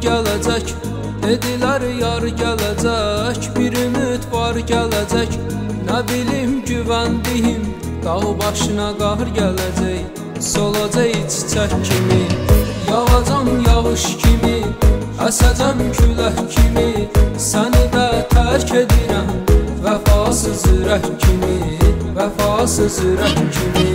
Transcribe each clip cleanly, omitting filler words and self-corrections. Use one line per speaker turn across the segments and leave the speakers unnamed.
gələcək, dedilər yar gələcək, bir ümid var gələcək. Nə bilim güvəndiyim, dağ başına qar gələcək. Solacaq çiçək kimi, yağacam yağış kimi, əsəcəm külək kimi. Səni də tərk edirəm, vəfasız ürək kimi, vəfasız ürək kimi.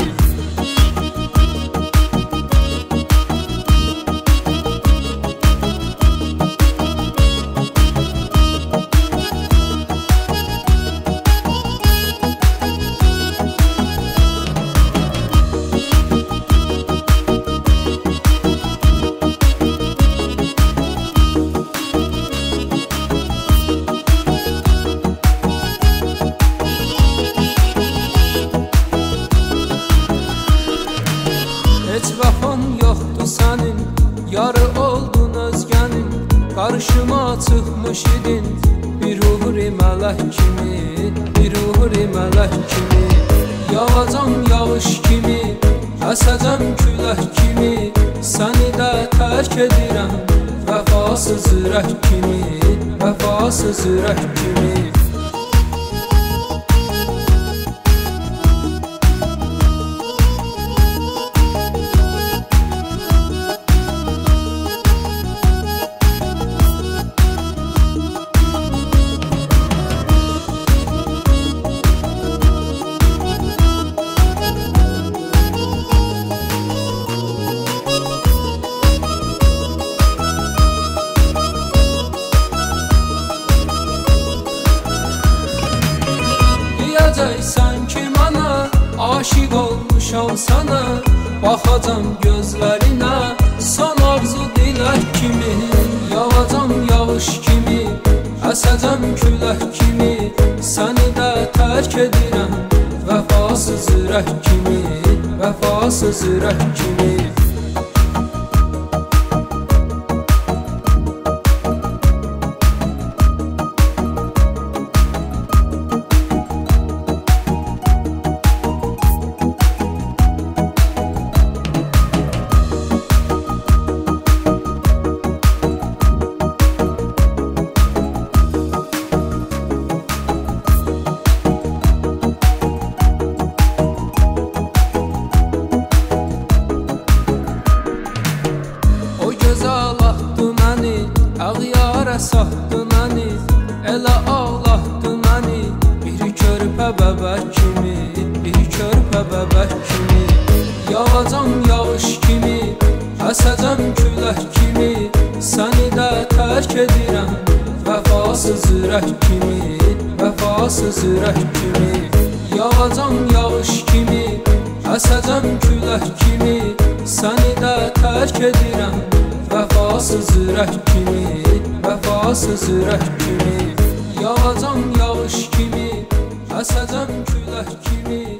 Heç vəfan yoxdur sənin, yarı oldun özgənin. Qarşıma çıxmış idin, bir ruhuri mələk kimi, bir ruhuri mələk kimi. Yağacam yağış kimi, əsəcəm külək kimi. Səni də tərk edirəm, vəfasız ürək kimi, vəfasız ürək kimi. Deyəcəksən ki mənə, aşiq olmuşam sənə. Baxacam gözlərinə, son arzu dilək kimi. Yağacam yağış kimi, əsəcəm külək kimi. Səni də tərk edirəm, vəfasız ürək kimi, vəfasız ürək kimi. Ağyara saxdı məni, elə ağlatdı məni. Bir körpə bəbək kimi, bir körpə bəbək kimi. Yağacam yağış kimi, əsəcəm külək kimi. Səni də tərk edirəm, vəfasız ürək kimi, vəfasız ürək kimi. Yağacam yağış kimi, əsəcəm külək kimi. Səni də tərk edirəm, vəfasız ürək kimi, vəfasız ürək kimi. Yağacam yağış kimi, əsəcəm külək kimi.